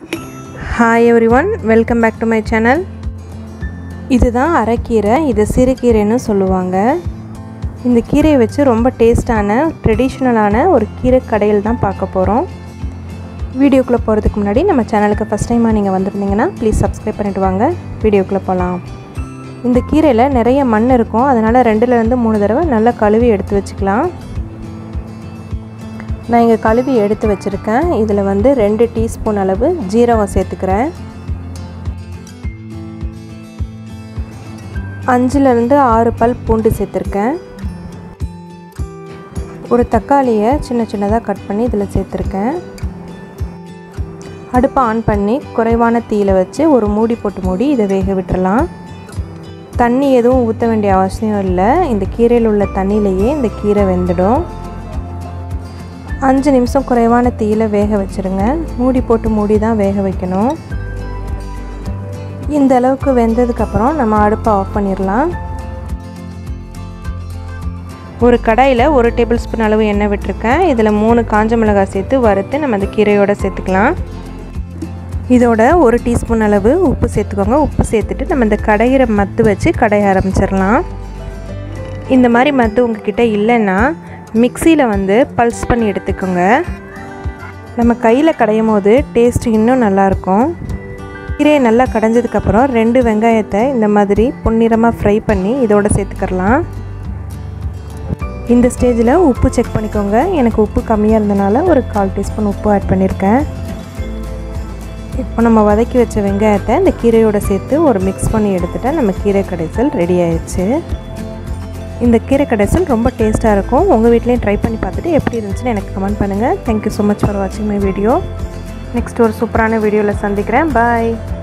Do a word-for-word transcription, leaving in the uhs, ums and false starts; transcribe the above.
Hi everyone, welcome back to my channel. இதுதான் அரைக்கீரை. இது சிறுகீரைன்னு சொல்லுவாங்க. இந்த கீரையை வச்சு ரொம்ப டேஸ்டான ட்ரெடிஷ்னலான ஒரு கீரை கடையில் தான் பார்க்க போகிறோம். வீடியோக்குள்ளே போகிறதுக்கு முன்னாடி நம்ம சேனலுக்கு ஃபஸ்ட் டைமாக நீங்கள் வந்திருந்தீங்கன்னா ப்ளீஸ் சப்ஸ்கிரைப் பண்ணிவிட்டு வாங்க. வீடியோக்குள்ளே போகலாம். இந்த கீரையில் நிறைய மண் இருக்கும், அதனால் ரெண்டுலேருந்து மூணு தடவை நல்லா கழுவி எடுத்து வச்சுக்கலாம். நான் இங்கே கழுவி எடுத்து வச்சுருக்கேன். இதில் வந்து ரெண்டு டீஸ்பூன் அளவு ஜீரகம் சேர்த்துக்கிறேன். அஞ்சுலேருந்து ஆறு பல் பூண்டு சேர்த்துருக்கேன். ஒரு தக்காளியை சின்ன சின்னதாக கட் பண்ணி இதில் சேர்த்துருக்கேன். அடுப்பை ஆன் பண்ணி குறைவான தீயில் வச்சு ஒரு மூடி போட்டு மூடி இதை வேக விட்டுறலாம். தண்ணி எதுவும் ஊற்ற வேண்டிய அவசியம் இல்லை. இந்த கீரையில் உள்ள தண்ணியிலேயே இந்த கீரை வெந்துடும். அஞ்சு நிமிஷம் குறைவான தீயில் வேக வச்சுருங்க. மூடி போட்டு மூடி தான் வேக வைக்கணும். இந்த அளவுக்கு வெந்ததுக்கப்புறம் நம்ம அடுப்பை ஆஃப் பண்ணிடலாம். ஒரு கடாயில் ஒரு டேபிள் ஸ்பூன் அளவு எண்ணெய் விட்டுருக்கேன். இதில் மூணு காஞ்ச மிளகாய் சேர்த்து வறுத்து நம்ம அந்த கீரையோடு சேர்த்துக்கலாம். இதோட ஒரு டீஸ்பூன் அளவு உப்பு சேர்த்துக்கோங்க. உப்பு சேர்த்துட்டு நம்ம இந்த கடையிற மத்து வச்சு கடைய ஆரம்பிச்சிடலாம். இந்த மாதிரி மத்து உங்ககிட்ட இல்லைன்னா மிக்சியில் வந்து பல்ஸ் பண்ணி எடுத்துக்கோங்க. நம்ம கையில் கடையும் போது டேஸ்ட் இன்னும் நல்லாயிருக்கும். கீரையை நல்லா கடைஞ்சதுக்கப்புறம் ரெண்டு வெங்காயத்தை இந்த மாதிரி பொன்னிறமாக ஃப்ரை பண்ணி இதோட சேர்த்துக்கலாம். இந்த ஸ்டேஜில் உப்பு செக் பண்ணிக்கோங்க. எனக்கு உப்பு கம்மியாக இருந்தனால ஒரு கால் டீஸ்பூன் உப்பு ஆட் பண்ணியிருக்கேன். இப்போ நம்ம வதக்கி வச்ச வெங்காயத்தை இந்த கீரையோடு சேர்த்து ஒரு மிக்ஸ் பண்ணி எடுத்துகிட்டா நம்ம கீரை கடைசல் ரெடி ஆயிடுச்சு. இந்த கீரை கடைசல் ரொம்ப டேஸ்ட்டாக இருக்கும். உங்கள் வீட்லேயும் ட்ரை பண்ணி பார்த்துட்டு எப்படி இருந்துச்சுன்னு எனக்கு கமெண்ட் பண்ணுங்கள். தேங்க்யூ ஸோ மச் ஃபார் வாட்சிங் மை வீடியோ. நெக்ஸ்ட் ஒரு சூப்பரான வீடியோவில் சந்திக்கிறேன். பாய்.